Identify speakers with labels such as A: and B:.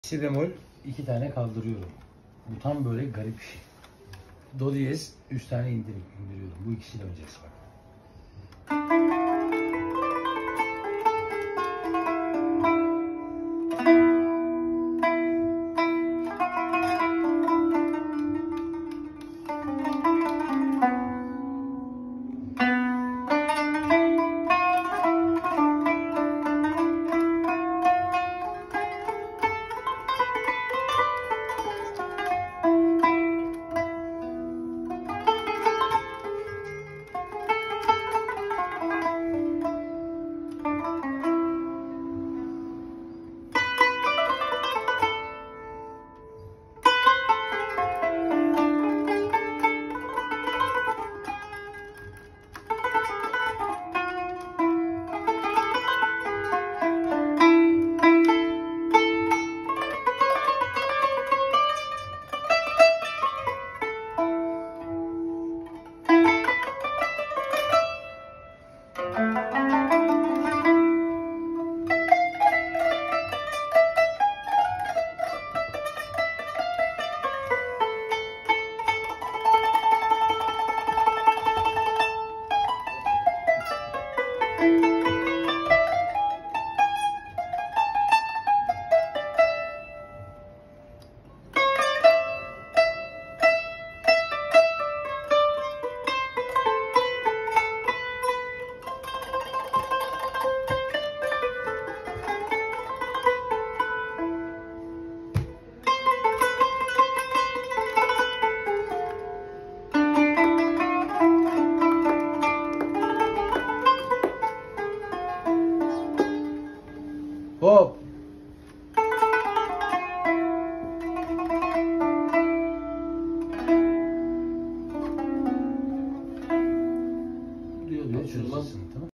A: Si bemol 2 tane kaldırıyorum. Bu tam böyle garip bir şey. Do diyez 3 tane indiriyorum. Bu ikisiyle oynayacağız bak. Hop. Diyor çözülsün, tamam.